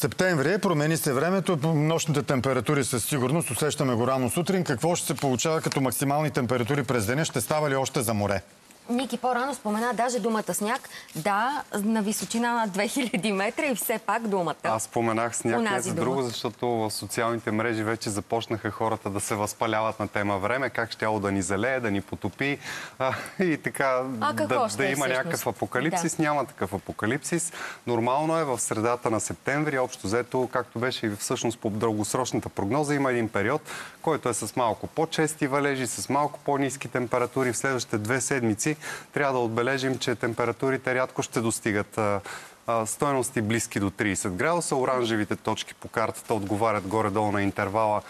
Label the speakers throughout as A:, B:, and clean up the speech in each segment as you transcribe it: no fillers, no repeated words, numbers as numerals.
A: Септември, промени се времето, нощните температури със сигурност, усещаме го рано сутрин. Какво ще се получава като максимални температури през деня? Ще става ли още за море?
B: Ники по-рано спомена даже думата сняг. Да, на височина на 2000 метра и все пак думата.
C: Аз споменах сняг не за друго, защото в социалните мрежи вече започнаха хората да се възпаляват на тема време, как щяло да ни залее, да ни потопи и така да има някакъв апокалипсис. Да. Няма такъв апокалипсис. Нормално е в средата на септември, общо взето, както беше и всъщност по дългосрочната прогноза, има един период, който е с малко по-чести валежи, с малко по-ниски температури. В следващите 2 седмици трябва да отбележим, че температурите рядко ще достигат стойности близки до 30 градуса. Оранжевите точки по картата отговарят горе-долу на интервала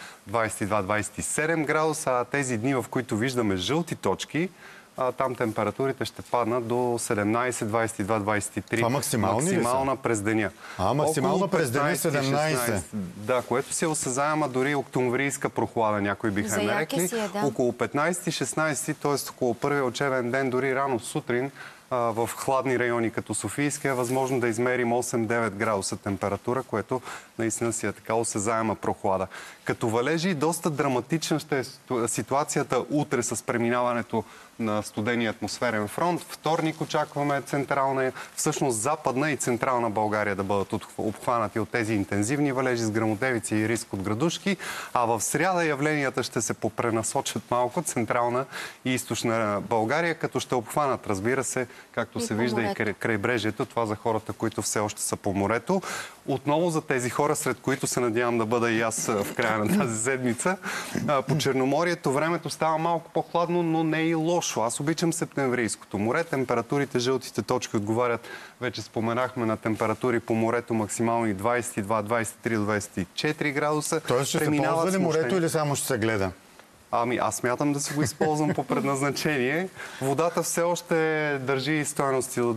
C: 22-27 градуса, а тези дни, в които виждаме жълти точки, там температурите ще паднат до 17, 22, 23.
A: Това максимална
C: през деня.
A: Максимална през деня 17.
C: Да, което си осезаема дори октомврийска прохлада, някои биха нарекли. Около 15-16, т.е. около първия учебен ден, дори рано сутрин, в хладни райони като Софийска е възможно да измерим 8-9 градуса температура, което наистина си е така осезаема прохлада. Като валежи, доста драматична ще е ситуацията утре с преминаването на студения атмосферен фронт. Вторник очакваме централна, всъщност западна и централна България да бъдат обхванати от тези интензивни валежи с гръмотевици и риск от градушки, а в сряда явленията ще се попренасочат малко централна и източна България, като ще обхванат, разбира се, както се вижда и крайбрежието, това за хората, които все още са по морето. Отново за тези хора, сред които се надявам да бъда и аз в края на тази седмица, по Черноморието времето става малко по-хладно, но не и лошо. Аз обичам септемврийското море. Температурите, жълтите точки отговарят, вече споменахме, на температури по морето максимални 22, 23 до 24 градуса.
A: Тоест ще се ползва ли морето или само ще се гледа?
C: Ами, аз смятам да си го използвам по предназначение. Водата все още държи стойности до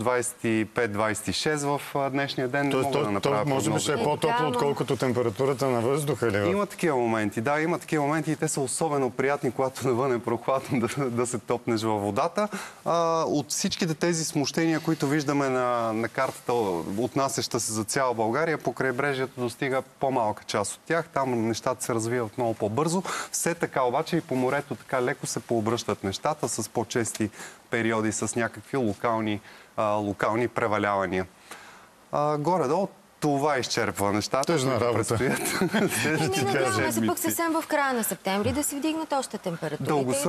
C: 25-26 в днешния ден. Не мога да направя
A: може би ще е по-топло, отколкото температурата на въздуха, или?
C: Има такива моменти, да, има такива моменти и те са особено приятни, когато навън е прохладно да се топнеш във водата. От всичките тези смущения, които виждаме на картата, отнасяща се за цяла България, по крайбрежието достига по-малка част от тях. Там нещата се развиват много по-бързо. Все така обаче по морето така леко се пообръщат нещата с по-чести периоди, с някакви локални превалявания. Горе-долу това изчерпва нещата.
A: Тъжна работа.
B: Надяваме се пък съвсем в края на септември да се вдигнат още температурите.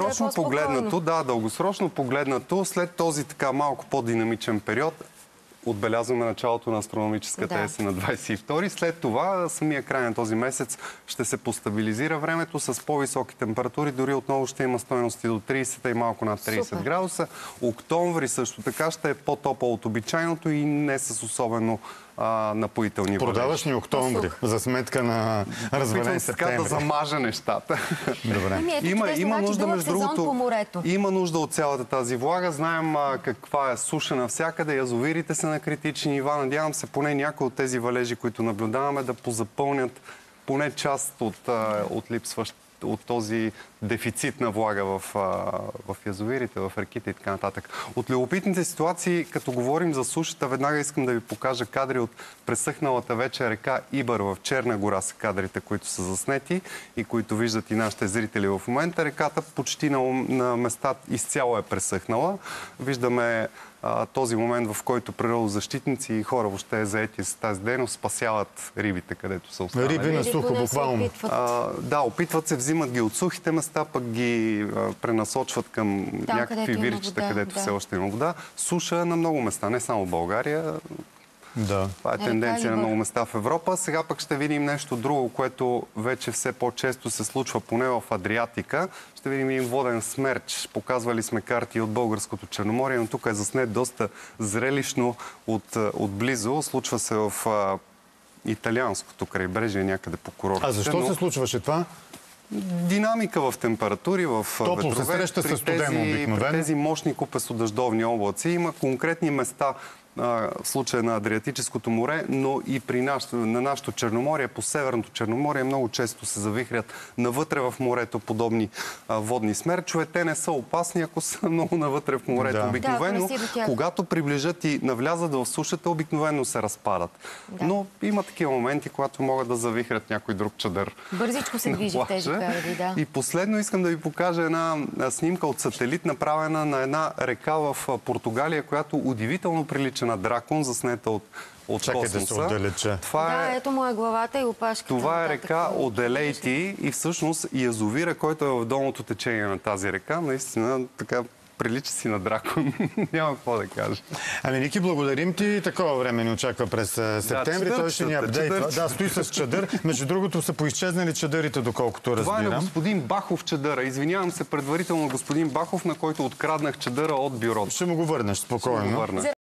C: Дългосрочно погледнато, след този така малко по-динамичен период, отбелязваме началото на астрономическата есен на 22-ри. След това, самия край на този месец ще се постабилизира времето с по-високи температури. Дори отново ще има стойности до 30 и малко над 30 градуса. Октомври също така ще е по-топъл от обичайното и не с особено напоителни валежи.
A: Продаваш ни октомври за сметка на развален септември.
C: Така да замажа нещата.
A: Добре.
B: Има нужда, между другото,
C: има нужда от цялата тази влага. Знаем каква е суша навсякъде. Язовирите са на критични нива. Надявам се поне някои от тези валежи, които наблюдаваме, да позапълнят поне част от липсващ от този дефицит на влага в язовирите, в реките и така нататък. От любопитните ситуации, като говорим за сушата, веднага искам да ви покажа кадри от пресъхналата вече река Ибър в Черна гора, са кадрите, които са заснети и които виждат и нашите зрители в момента. Реката почти на места изцяло е пресъхнала. Виждаме този момент, в който природозащитници и хора въобще заети с тази дейност спасяват рибите, където са останали.
A: Риби на сухо, буквално.
C: Да, опитват се, взимат ги от сухите места, пък ги пренасочват към някакви виричета, където все още има вода. Суша на много места, не само в България.
A: Да.
C: Това е тенденция на много места в Европа. Сега пък ще видим нещо друго, което вече все по-често се случва, поне в Адриатика. Ще видим един воден смерч. Показвали сме карти от българското Черноморие, но тук е заснет доста зрелищно отблизо. Случва се в италианското крайбрежие, някъде по курортите.
A: А защо се случваше това?
C: Динамика в температури, в
A: топло
C: ветрове.
A: Се среща със студено обикновено.
C: При тези мощни купесодъждовни облаци има конкретни места в случая на Адриатическото море, но и на нашето Черноморие, по Северното Черноморие много често се завихрят навътре в морето подобни водни смерчове. Те не са опасни, ако са много навътре в морето.
A: Да.
C: Обикновено, когато приближат и навлязат в сушата, обикновено се разпадат. Да. Но има такива моменти, когато могат да завихрят някой друг чадър.
B: Бързичко се движи в тези периоди, да.
C: И последно искам да ви покажа една снимка от сателит, направена на една река в Португалия, която удивително прилича на дракон, заснета от
A: Чакай
C: космоса.
A: да се отдалеча.
B: Ето му е главата и опашката.
C: Това е река Оделейти и всъщност язовира, който е в долното течение на тази река, наистина така прилича си на дракон. Няма какво да кажа.
A: Ами, Ники, благодарим ти. Такова време ни очаква през септември. Той ще ни апдейтва. Да, стои с чадър. Между другото са поизчезнали чадърите, доколкото разбирам.
C: Това е на господин Бахов чадъра. Извинявам се предварително господин Бахов, на който откраднах чадъра от бюрото.
A: Ще му го върнеш спокойно.